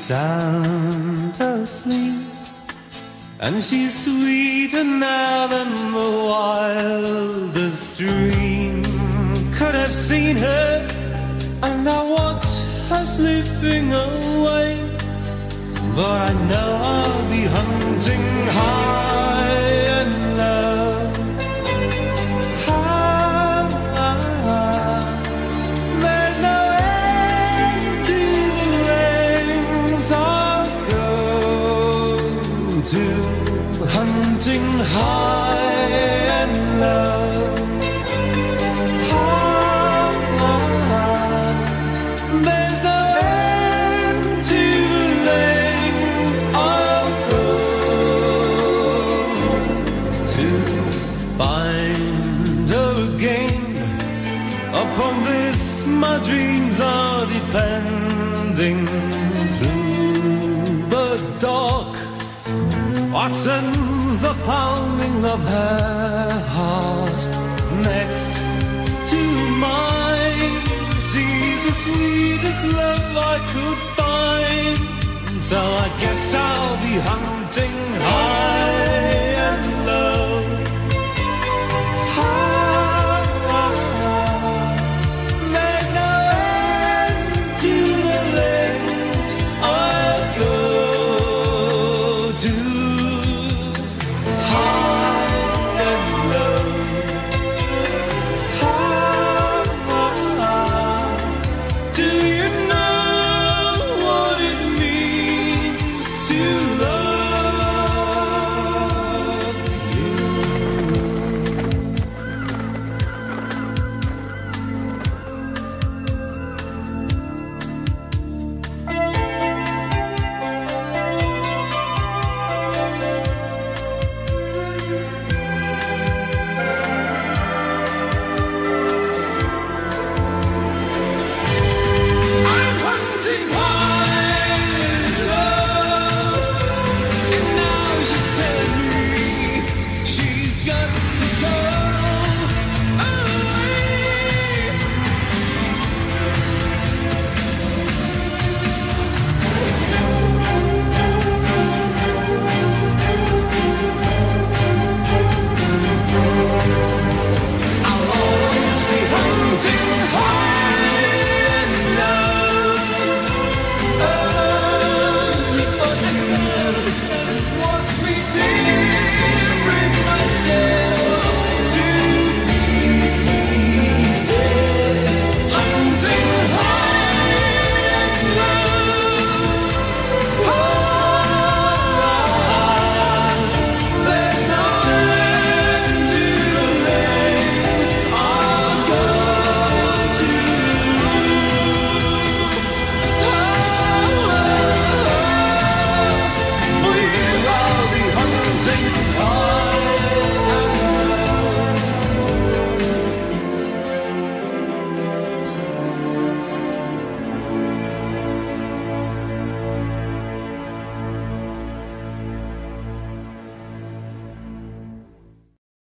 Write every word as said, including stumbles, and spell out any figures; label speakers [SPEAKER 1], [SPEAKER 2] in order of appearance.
[SPEAKER 1] sound asleep, and she's sweeter now than the wildest dream could have seen her. And I watch her slipping away, but I know I'll be hunting high and low. High, high. There's no end to the lengths I'll go to, hunting high and low. Upon this my dreams are depending. Through the dark I sense the pounding of her heart next to mine. She's the sweetest love I could find, so I guess I'll be hunting